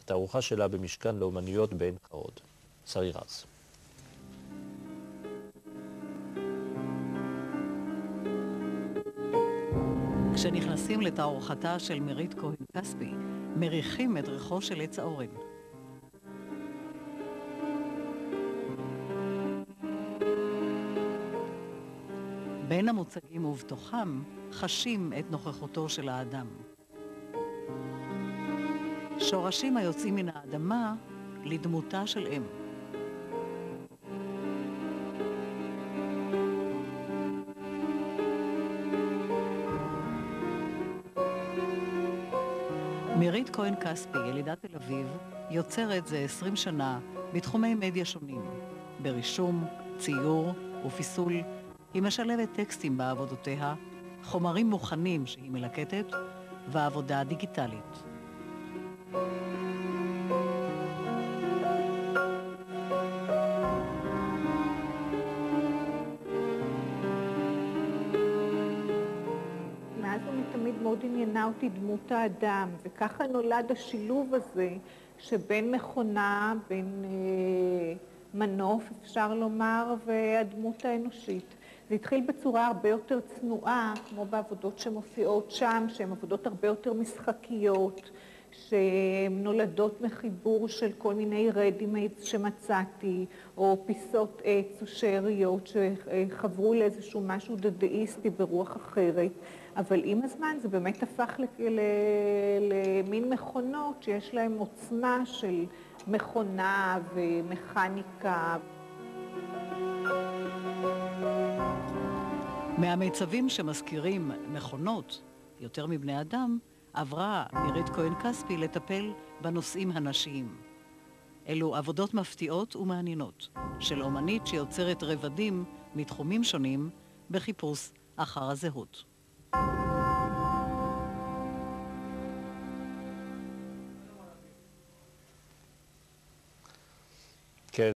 התערוכה שלה במשכן לאומניות בעין חרוד. שרי רז. כשנכנסים לתערוכתה של מירית כהן כספי, מריחים את ריחו של עץ האורן. בין המוצגים ובתוכם חשים את נוכחותו של האדם. שורשים היוצאים מן האדמה לדמותה של אם. מירית כהן כספי, ילידת תל אביב, יוצרת זה 20 שנה בתחומי מדיה שונים, ברישום, ציור ופיסול. היא משלבת טקסטים בעבודותיה, חומרים מוכנים שהיא מלקטת, ועבודה דיגיטלית. מאז ומתמיד מאוד עניינה אותי דמות האדם, וככה נולד השילוב הזה שבין מכונה, בין מנוף, אפשר לומר, והדמות האנושית. זה התחיל בצורה הרבה יותר צנועה, כמו בעבודות שמופיעות שם, שהן עבודות הרבה יותר משחקיות, שהן נולדות מחיבור של כל מיני רדימייטס שמצאתי, או פיסות עץ או שאריות שחברו לאיזשהו משהו דדאיסטי ברוח אחרת. אבל עם הזמן זה באמת הפך למין מכונות שיש להן עוצמה של מכונה ומכניקה. מהמיצבים שמזכירים מכונות, יותר מבני אדם, עברה מירית כהן כספי לטפל בנושאים הנשיים. אלו עבודות מפתיעות ומעניינות של אומנית שיוצרת רבדים מתחומים שונים בחיפוש אחר הזהות.